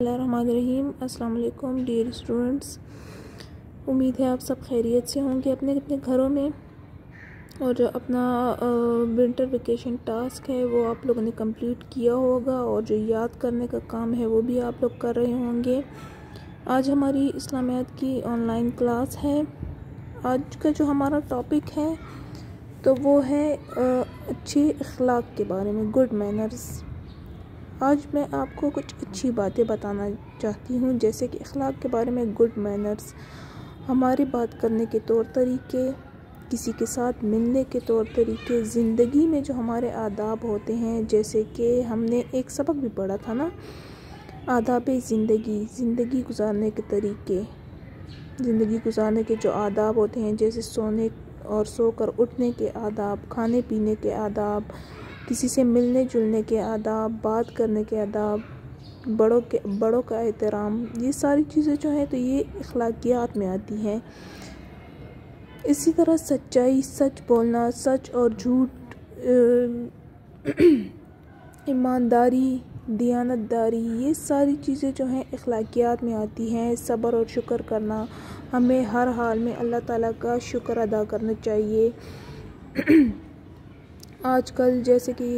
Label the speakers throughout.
Speaker 1: बिस्मिल्लाहिर्रहमानिर्रहीम। अस्सलाम वालेकुम डियर स्टूडेंट्स। उम्मीद है आप सब खैरियत से होंगे अपने अपने घरों में, और जो अपना विंटर वेकेशन टास्क है वो आप लोगों ने कंप्लीट किया होगा, और जो याद करने का काम है वो भी आप लोग कर रहे होंगे। आज हमारी इस्लामियात की ऑनलाइन क्लास है। आज का जो हमारा टॉपिक है तो वो है अच्छे अखलाक के बारे में, गुड मैनर्स। आज मैं आपको कुछ अच्छी बातें बताना चाहती हूँ, जैसे कि अखलाक के बारे में, गुड मैनर्स, हमारी बात करने के तौर तरीके, किसी के साथ मिलने के तौर तरीके, ज़िंदगी में जो हमारे आदाब होते हैं, जैसे कि हमने एक सबक भी पढ़ा था ना, आदाब ज़िंदगी गुजारने के तरीके, ज़िंदगी गुजारने के जो आदाब होते हैं, जैसे सोने और सोकर उठने के आदाब, खाने पीने के आदाब, किसी से मिलने जुलने के आदाब, बात करने के आदाब, बड़ों का एहतराम, ये सारी चीज़ें जो हैं तो ये अखलाकियात में आती हैं। इसी तरह सच्चाई, सच बोलना, सच और झूठ, ईमानदारी, दियानतदारी, ये सारी चीज़ें जो हैं अखलाकियात में आती हैं। सब्र और शुक्र करना, हमें हर हाल में अल्लाह ताला का शुक्र अदा करना चाहिए। आजकल जैसे कि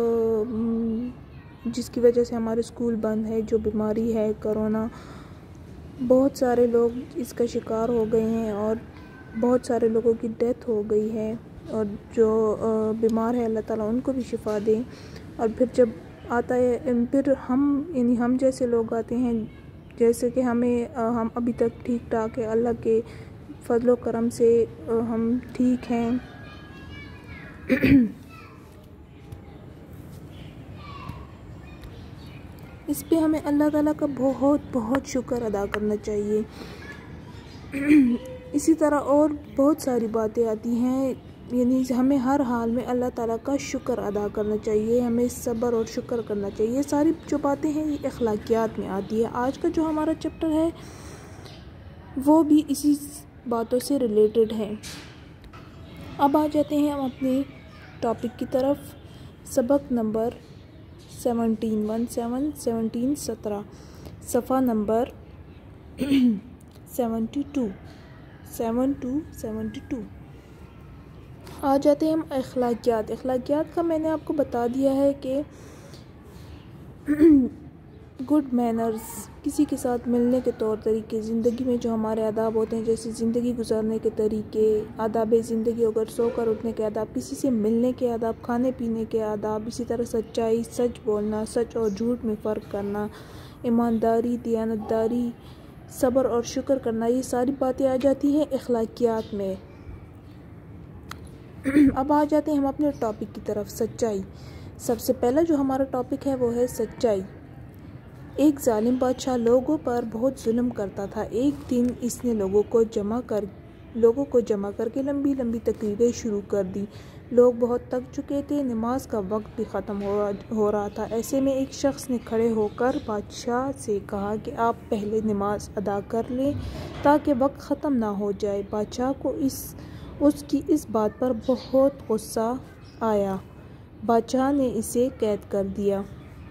Speaker 1: जिसकी वजह से हमारे स्कूल बंद है, जो बीमारी है कोरोना, बहुत सारे लोग इसका शिकार हो गए हैं और बहुत सारे लोगों की डेथ हो गई है, और जो बीमार है अल्लाह ताला उनको भी शिफा दें। और फिर जब आता है, फिर हम जैसे लोग आते हैं, जैसे कि हम अभी तक ठीक ठाक है, अल्लाह के फजलो करम से हम ठीक हैं। इस पे हमें अल्लाह ताला का बहुत बहुत शुक्र अदा करना चाहिए। इसी तरह और बहुत सारी बातें आती हैं, यानी हमें हर हाल में अल्लाह ताला का शुक्र अदा करना चाहिए, हमें सब्र और शुक्र करना चाहिए। सारी जो बातें हैं ये अखलाकियात में आती है। आज का जो हमारा चैप्टर है वो भी इसी बातों से रिलेटेड है। अब आ जाते हैं हम अपने टॉपिक की तरफ। सबक नंबर 17 सफ़ा नंबर 72 आ जाते हैं हम अखलाकियात का मैंने आपको बता दिया है कि गुड मैनर्स, किसी के साथ मिलने के तौर तरीके, ज़िंदगी में जो हमारे आदाब होते हैं, जैसे ज़िंदगी गुजारने के तरीके, आदाब ज़िंदगी, अगर सोकर उठने के आदाब, किसी से मिलने के आदाब, खाने पीने के आदाब, इसी तरह सच्चाई, सच बोलना, सच और झूठ में फ़र्क करना, ईमानदारी, दियानतदारी, सब्र और शुक्र करना, ये सारी बातें आ जाती हैं अखलाकियात में। अब आ जाते हैं हम अपने टॉपिक की तरफ, सच्चाई। सबसे पहला जो हमारा टॉपिक है वो है सच्चाई। एक जालिम बादशाह लोगों पर बहुत जुल्म करता था। एक दिन इसने लोगों को जमा करके लंबी लंबी तकरीरें शुरू कर दी। लोग बहुत थक चुके थे, नमाज का वक्त भी ख़त्म हो रहा था। ऐसे में एक शख्स ने खड़े होकर बादशाह से कहा कि आप पहले नमाज अदा कर लें ताकि वक्त ख़त्म ना हो जाए। बादशाह को उसकी इस बात पर बहुत गुस्सा आया। बादशाह ने इसे कैद कर दिया।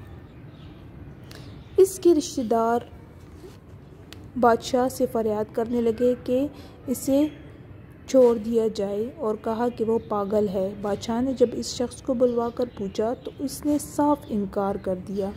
Speaker 1: इसके रिश्तेदार बादशाह से फरियाद करने लगे कि इसे छोड़ दिया जाए, और कहा कि वो पागल है। बादशाह ने जब इस शख्स को बुलवाकर पूछा तो इसने साफ इनकार कर दिया।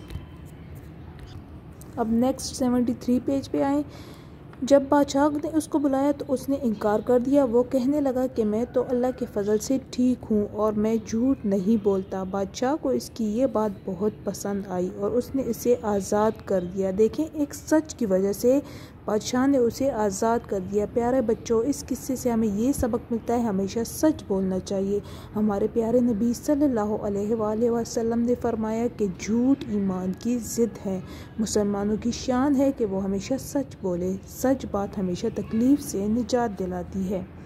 Speaker 1: अब नेक्स्ट 73 पेज पे आए। जब बादशाह ने उसको बुलाया तो उसने इनकार कर दिया। वो कहने लगा कि मैं तो अल्लाह के फजल से ठीक हूँ और मैं झूठ नहीं बोलता। बादशाह को इसकी ये बात बहुत पसंद आई और उसने इसे आज़ाद कर दिया। देखें, एक सच की वजह से बादशाह ने उसे आज़ाद कर दिया। प्यारे बच्चों, इस किस्से से हमें ये सबक मिलता है, हमेशा सच बोलना चाहिए। हमारे प्यारे नबी सल्लल्लाहु अलैहि वसल्लम ने फरमाया कि झूठ ईमान की ज़िद है। मुसलमानों की शान है कि वो हमेशा सच बोले। सच बात हमेशा तकलीफ़ से निजात दिलाती है।